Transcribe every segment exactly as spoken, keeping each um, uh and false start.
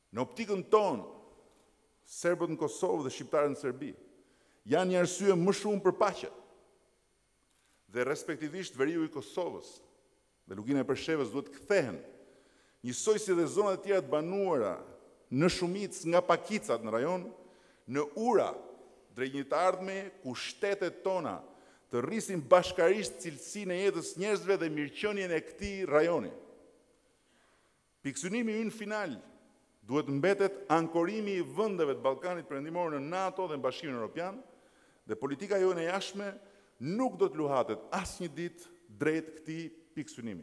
Në optikën tonë, serbët në Kosovë dhe shqiptarët në Serbi janë një arsye më shumë për paqe. Dhe respektivisht veriu i Kosovës dhe Lugina e Preshevës duhet kthehen njësoj si dhe zonat e tjera të banuara në shumicë nga pakicat në rajon, në ura drejt një të ardhme ku shtetet tona të rrisin bashkarisht cilësinë e jetës njerëzve dhe mirëqenien e këtij rajoni. Pikësynimi ynë final duhet mbetet ankorimi i vendeve të Ballkanit Perëndimor në NATO dhe në Bashkimin Evropian, dhe politika jonë e jashtme nuk do të luhatet asnjë ditë drejt këtij pikësynimi.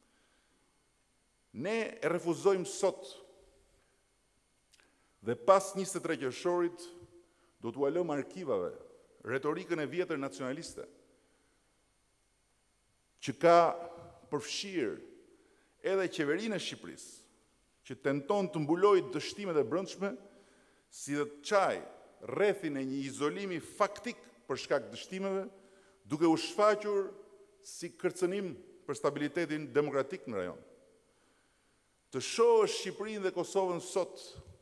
Ne e refuzojmë sot dhe pas njëzet e tre qershorit do t'u alëm arkivave retorikën e vjetër nacionaliste që ka përfshirë edhe qeverinë e Shqipërisë, që tenton të mbulojë dështimet e brendshme si dhe të çajë rrethin e një izolimi faktik për shkak të dështimeve, duke u shfaqur si kërcënim për stabilitetin demokratik në rajon. Të shohë Shqipërinë dhe Kosovën sot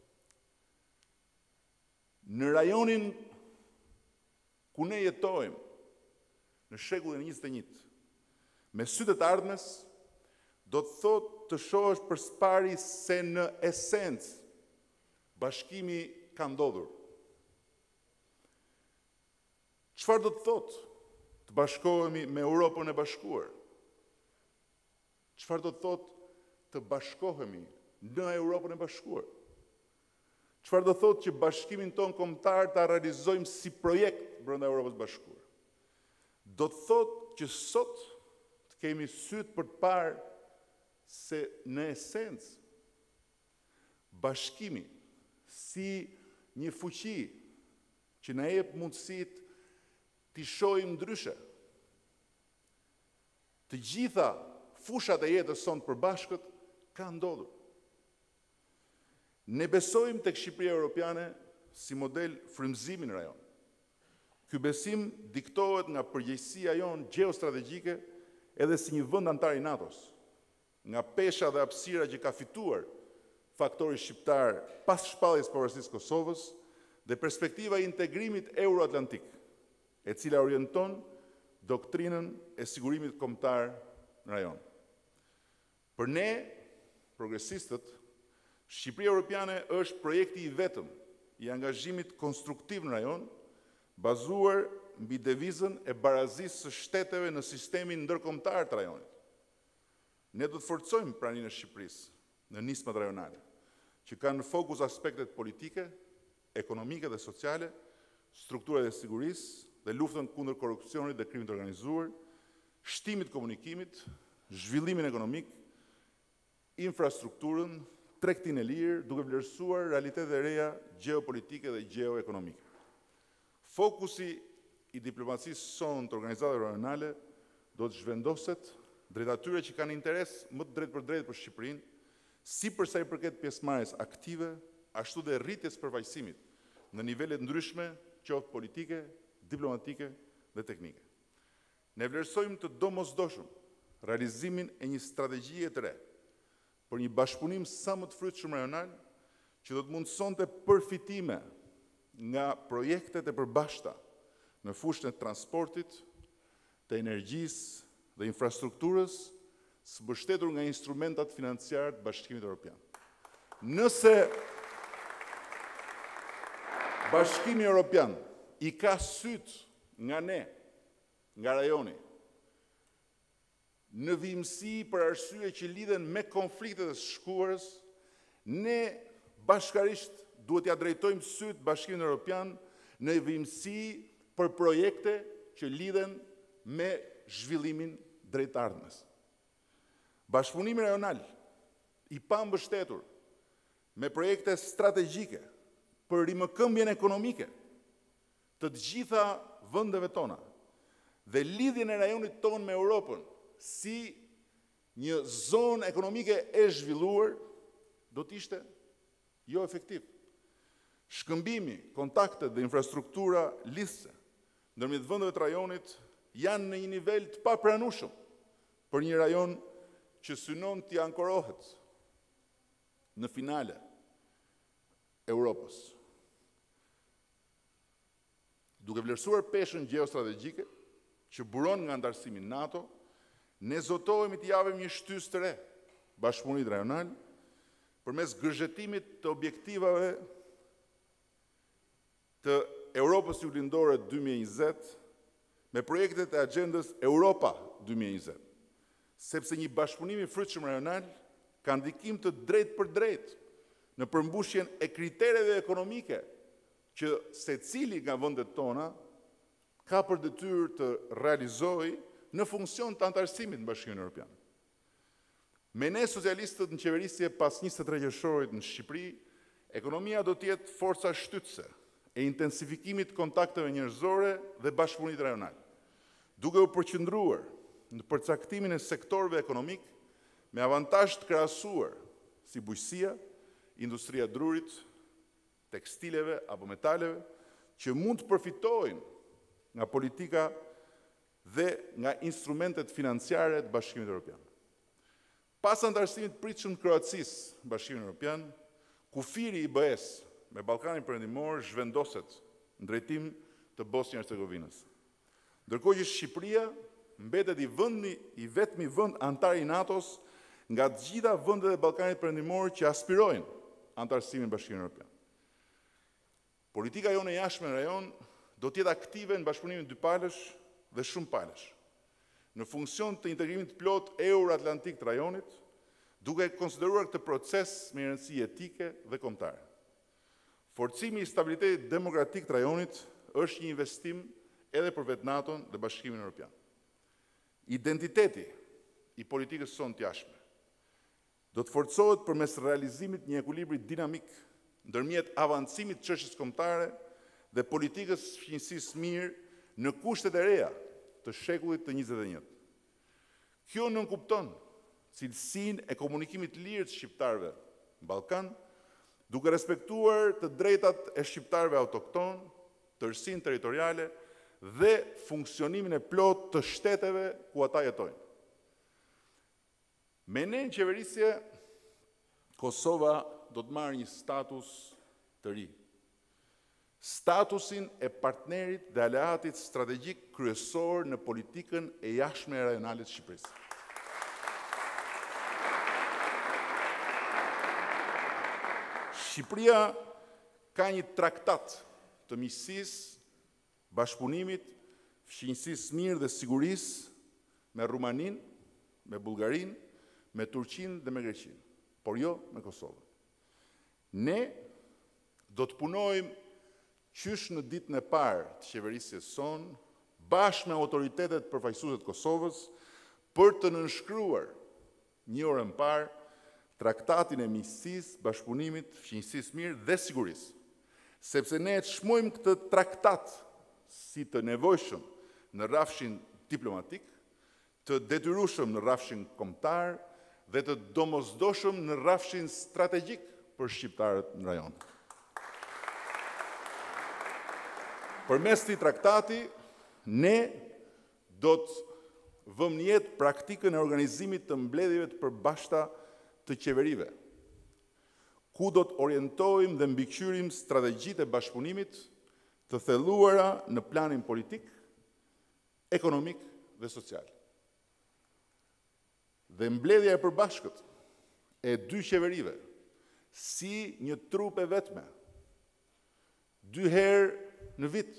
në rajonin ku ne jetojmë në shekullin e njëzet e njëjtë, me sytë të ardhmes, do të thotë të shohësh përspari se në esencë bashkimi ka ndodhur. Çfarë do të thotë të bashkohemi me Europën e Bashkuar? Çfarë do të thotë të bashkohemi në Europën e Bashkuar? Çfarë do të thotë që bashkimin ton kombëtar ta realizojmë si projekt brenda Europës së Bashkuar? Do të thotë që sot të kemi syt për të parë se në esencë bashkimi si një fuqi që na jep mundësitë t'i shohim ndryshe të gjitha fushat e jetës sonë përbashkët ka ndodhur. Ne besojmë tek Shqipëria Europiane si model frymëzimi në rajon. Ky besim diktohet nga përgjegjësia jonë gjeostrategjike edhe si një vend antar i NATO-s, nga pesha dhe hapësira që ka fituar faktori shqiptar pas shpalljes pavarësisë Kosovës dhe perspektiva e integrimit euroatlantik, e cila orienton doktrinën e sigurimit kombëtar në rajon. Për ne, progresistët, Shqipëria Europiane është projekti i vetëm i angazhimit konstruktiv në rajon, bazuar mbi devizën e barazisë së shteteve në sistemin ndërkombëtar të rajonit. Ne do të forcojmë praninë e Shqipërisë në nismat rajonale, që kanë në fokus aspektet politike, ekonomike dhe sociale, strukturat e sigurisë dhe luftën kundër korrupsionit dhe krimit të organizuar, shtimit komunikimit, zhvillimin ekonomik, infrastrukturën, tregtinë e lirë, duke vlerësuar realitetet e reja gjeopolitike dhe gjeoekonomike. Fokusi i diplomacisë sonë të organizatave rajonale do të zhvendoset drejt atyre që kanë interes më të drejt për drejt për Shqipërinë, si përsa i përket pjesëmarrjes aktive, ashtu dhe rritjes përfaqësimit në nivelet ndryshme, qoftë politike, diplomatike dhe teknike. Ne vlerësojmë të domosdoshëm realizimin e një strategjie të re për një bashkëpunim sa më të frytshëm rajonal, që do të mundësonte përfitime nga projektet e përbashkëta në fushën e transportit, të energjisë dhe infrastrukturës, së mbështetur nga instrumentat financiar të Bashkimit Evropian. Nëse Bashkimi Evropian i ka syt nga ne, nga rajoni, në vimësi për arsye që lidhen me konfliktet e së shkuarës, ne bashkarisht duhet ja drejtojmë syt Bashkimin Evropian në vimësi për projekte që lidhen me zhvillimin drejt ardhmes. Bashkëpunimi rajonal i pambështetur me projekte strategjike për rimëkëmbjen ekonomike të të gjitha vendeve tona dhe lidhjen e rajonit ton me Europën si një zonë ekonomike e zhvilluar, do të ishte jo efektiv. Shkëmbimi, kontaktet dhe infrastruktura lidhëse ndërmjet vendeve të rajonit janë në një nivel të papranueshëm për një rajon që synon të ankorohet në finale Europës. Duke vlerësuar peshën gjeostrategjike që buron nga antarësimi NATO, ne zotohemi të japim një shtys të re bashkëpunimit rajonal përmes gërzhetimit të objektivave të Europës Juglindore dy mijë e njëzet me projektet e agjendës Europa dy mijë e njëzet, sepse një bashkëpunim i frytshëm rajonal ka ndikim të drejtë për drejtë në përmbushjen e kritereve ekonomike që secili nga vendet tona ka për detyrë të realizojë në funksion të antarësimit në Bashkimin Evropian. Me ne socialistët në qeverisje pas njëzet e tre qershorit në Shqipëri, ekonomia do të jetë forca shtytëse e intensifikimit të kontakteve njerëzore dhe bashkëpunimit rajonal, duke u përqendruar në përcaktimin e sektorëve ekonomik me avantazh të krahasuar si bujqësia, industria e drurit, tekstileve apo metaleve, që mund të përfitojnë nga politika dhe nga instrumentet financiare të Bashkimit Evropian. Pas antarësimit pritshëm të Kroacisë në Bashkimin Evropian, kufiri i B E-s me Ballkanin Perëndimor zhvendoset në drejtim të Bosnjë Hercegovinës. Ndërkohë që Shqipëria mbetet i vendi i vetmi vend antar i NATO-s nga të gjitha vendet e Ballkanit Perëndimor që aspirojnë antarësimin në Bashkimin Evropian. Politika jonë e jashtme në rajon do të jetë aktive në bashkëpunimin dypalësh dhe shumë palësh, në funksion të integrimit plot euro-atlantik të rajonit, duke konsideruar këtë proces me rëndësi etike dhe kombëtare. Forcimi i stabilitetit demokratik të rajonit është një investim edhe për vetë NATO-n dhe Bashkimin Evropian. Identiteti i politikës sonë të jashtme do të forcohet përmes realizimit një ekuilibri dinamik ndërmjet avancimit të çështjes kombëtare dhe politikës fqinjësisë mirë në kushtet e reja të shekullit të njëzet e njëjtë. Kjo nënkupton cilësinë e komunikimit lirë të shqiptarëve në Ballkan, duke respektuar të drejtat e shqiptarëve autokton, tërësinë territoriale dhe funksionimin e plot të shteteve ku ata jetojnë. Me ne në qeverisje, Kosova do të marrë një status të ri. Statusin e partnerit dhe aleatit strategjik kryesor në politikën e jashtme rajonale të Shqipërisë. Shqipëria ka një traktat të miqësisë, bashkëpunimit, fqinjësisë mirë dhe sigurisë me Rumaninë, me Bullgarinë, me Turqinë dhe me Greqinë, por jo me Kosovën. Ne do të punojmë qysh në ditën e parë të qeverisjes sonë, bashkë me autoritetet përfaqësuese të Kosovës, për të nënshkruar një orë më parë traktatin e miqësisë, bashkëpunimit, fqinjësisë mirë dhe sigurisë, sepse ne e çmojmë këtë traktat si të nevojshëm në rrafshin diplomatik, të detyrueshëm në rrafshin kombëtar dhe të domosdoshëm në rrafshin strategjik për shqiptarët në rajon. Përmes këtij traktati, ne do të vëmë në jetë praktikën e organizimit të mbledhjeve të përbashkëta të qeverive, ku do të orientojmë dhe mbikëqyrim strategjitë e bashkëpunimit të thelluara në planin politik, ekonomik dhe social. Dhe mbledhja e përbashkët e dy qeverive, si një trup e vetme, dy herë në vit,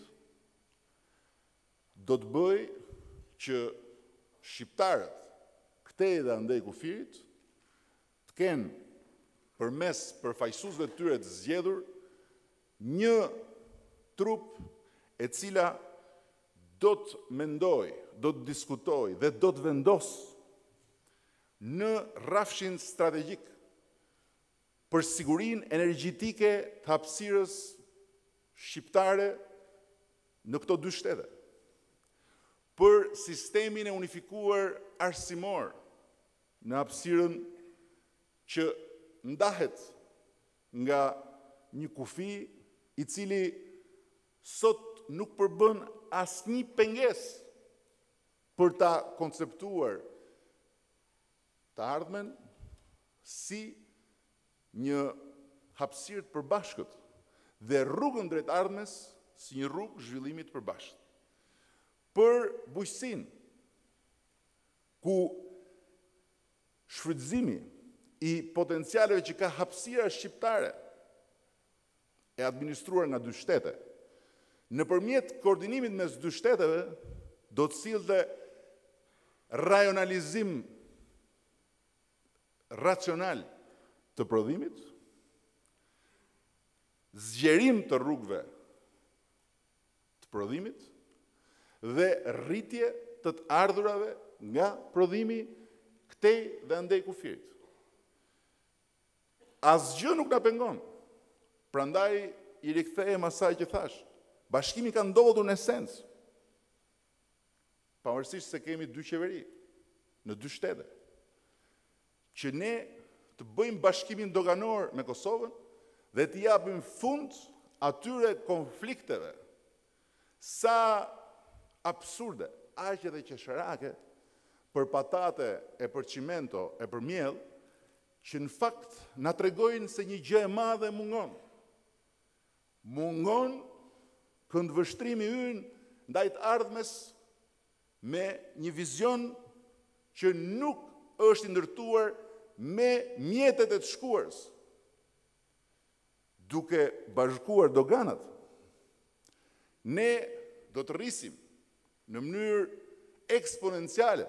do të bëj që shqiptarët, këtej dhe andej kufirit, të kenë përmes përfaqësuesve të tyre të zgjedhur një trup e cila do të mendoj, do të diskutoj dhe do të vendos në rrafshin strategjik për sigurinë energjetike të hapësirës shqiptare në këto dy shtete, për sistemin e unifikuar arsimor në hapësirën që ndahet nga një kufi i cili sot nuk përbën asnjë pengesë për ta konceptuar të ardhmen si një hapësirë të përbashkët dhe rrugën drejt ardhmes si një rrugë zhvillimit përbashkët. Për bujqësinë, ku shfrytëzimi i potencialeve që ka hapësira shqiptare e administruar nga dy shtete, nëpërmjet koordinimit mes dy shteteve, do të sillte rajonalizim racional të prodhimit, zgjerim të rrugëve të prodhimit dhe rritje të të ardhurave nga prodhimi këtej dhe andej kufirit. Asgjë nuk na pengon. Prandaj i rikthehem asaj që thash. Bashkimi ka ndodhur në esencë, pavarësisht se kemi dy qeveri në dy shtete, që ne të bëjmë bashkimin doganor me Kosovën dhe të japim fund atyre konflikteve sa absurde, aq edhe qesharake, për patate e për çimento e për miell, që në fakt na tregojnë se një gjë e madhe mungon. Mungon këndvështrimi ynë ndaj të ardhmes me një vizion që nuk është i ndërtuar me mjetet e të shkuarës. Duke bashkuar doganat, ne do të rrisim në mënyrë eksponenciale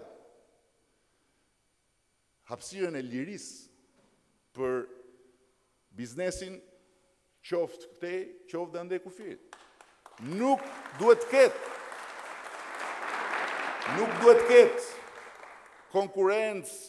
hapësirën e lirisë për biznesin qoftë këtej, qoftë dhe ande kufirit. Nuk duhet ketë, nuk duhet ketë konkurrencë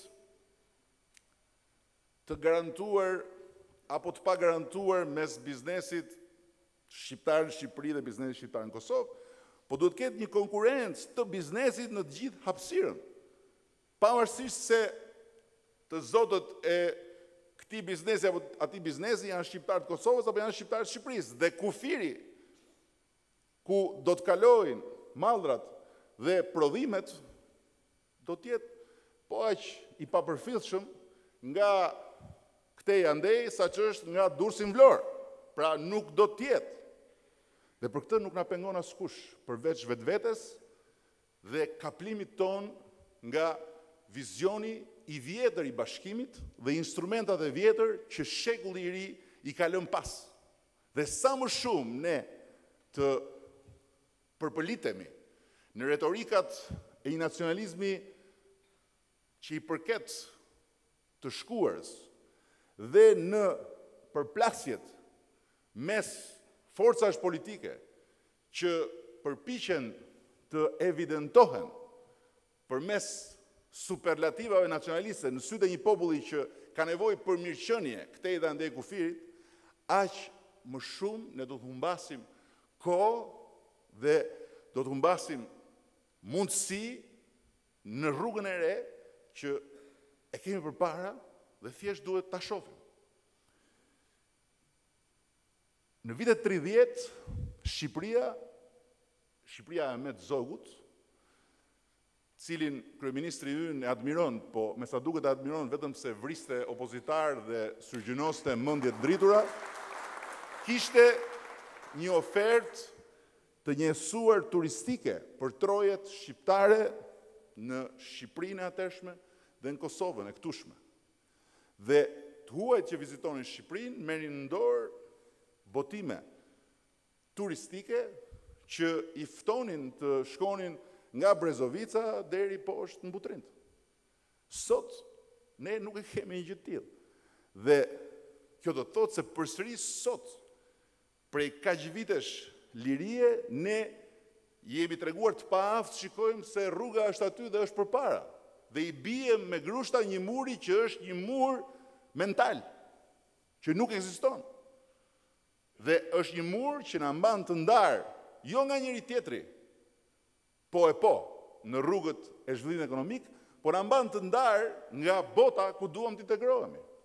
të garantuar apo të pa garantuar mes biznesit shqiptar në Shqipëri dhe biznesit shqiptar në Kosovë, po duhet ketë një konkurrencë të biznesit në të gjithë hapësirën. Pavarësisht se të zotët e këtij biznesi apo atij biznesi janë shqiptar të Kosovës apo janë shqiptar të Shqipërisë, dhe kufiri ku do të kalojnë mallrat dhe prodhimet do të jetë po aq i papërfillshëm nga këtej andej sa që është nga Durrësi në Vlorë. Pra nuk do të jetë. Dhe për këtë nuk na pengon askush përveç vetvetes dhe kaplimit ton nga vizioni i vjetër i bashkimit dhe instrumentat e vjetër që shekulli i ri i ka lënë pas. Dhe sa më shumë ne të përpëlitemi në retorikat e një nacionalizmi që i përket të shkuarës dhe në përplasjet mes forcash politike që përpiqen të evidentohen përmes superlativave nacionaliste në sytë e një populli që ka nevojë për mirëqenie këtej dhe andej kufirit, aq më shumë ne do të humbasim kohë dhe do të humbasim mundësi në rrugën e re që e kemi përpara dhe thjesht duhet ta shohim. Në vitet tridhjetë, Shqipëria, Shqipëria e Ahmet Zogut, cilin kryeministri ynë e admiron, po me sa duket e admiron vetëm se vriste opozitar dhe syrgjënoste mendje të dritura, kishte një ofertë të njësuar turistike për trojet shqiptare në Shqipërinë e atërshme dhe në Kosovën e këtushme. Dhe të huajt që vizitonin Shqipërinë merrin në dorë botime turistike që i ftonin të shkonin nga Brezovica deri poshtë në Butrind. Sot ne nuk e kemi një gjë të tillë. Dhe kjo do të thotë se përsëri sot prej kaq vitesh lirie ne jemi treguar të paaft, shikojmë se rruga është aty dhe është përpara. Dhe i bie me grushta një muri që është një mur mental, që nuk ekziston. Dhe është një mur që na mban të ndarë, jo nga njëri tjetri, po e po, në rrugët e zhvillimit ekonomik, por na mban të ndarë nga bota ku duam të integrohemi.